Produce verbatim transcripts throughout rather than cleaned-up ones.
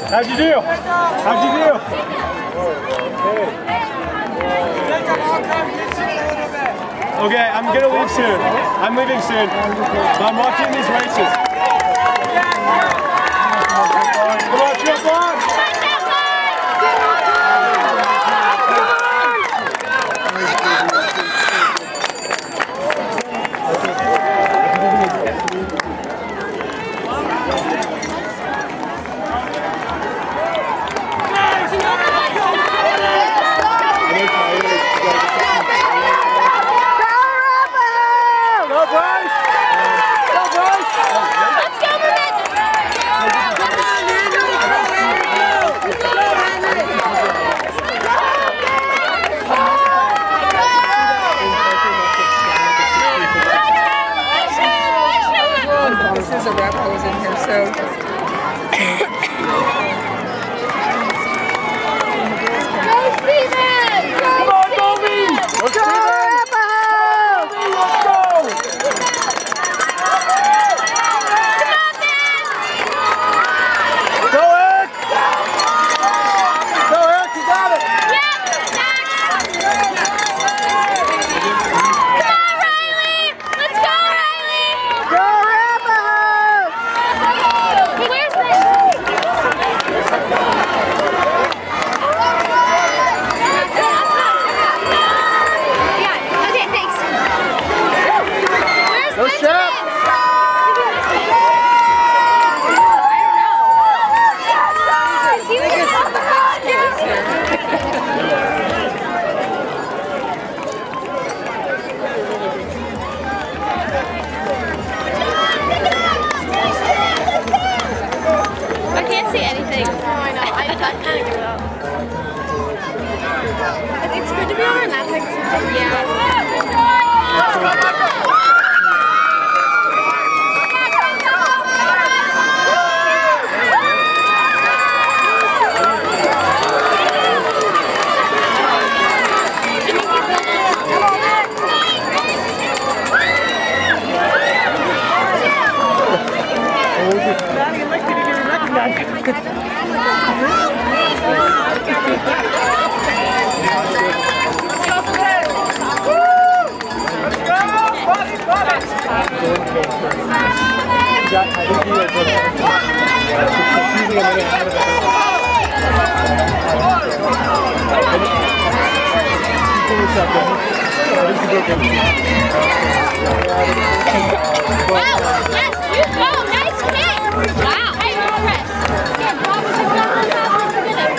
How'd you do? How'd you do? Okay, I'm gonna leave soon. I'm leaving soon. But I'm watching these races. Come on, jump on! There's a rap hose in here, so. Go, Steven! Go, Come on, Bobby! Let's go! Let's go! Go, Eric! Go, Eric, you got it! Go, Shep! I can't see anything. Oh, I know. I, I kind of give it up. It's good to be on that thing. Yeah. Wow, yes, you go, nice kick! Wow, hey, you're impressed. Yeah, Bob was just not on top of the minute.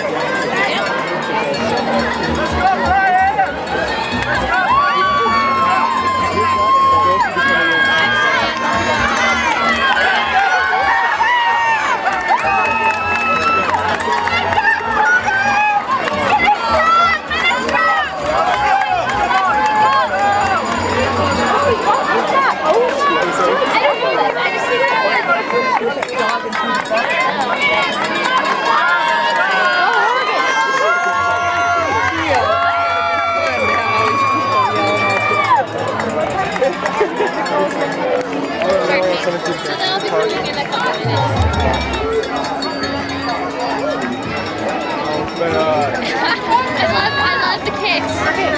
So they'll be putting in a couple minutes. I love, I love the kicks.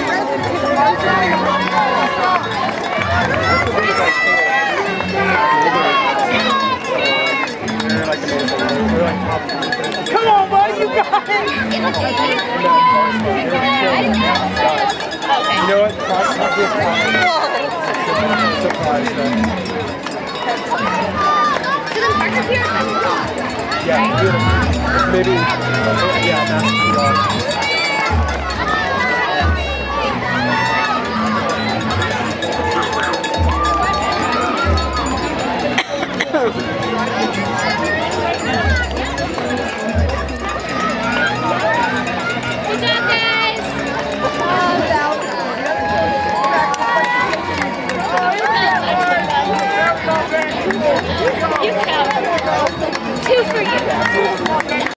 Come on, bud, you got it! Okay. You know what? So then Parker Pierce, yeah, maybe. Yeah, that's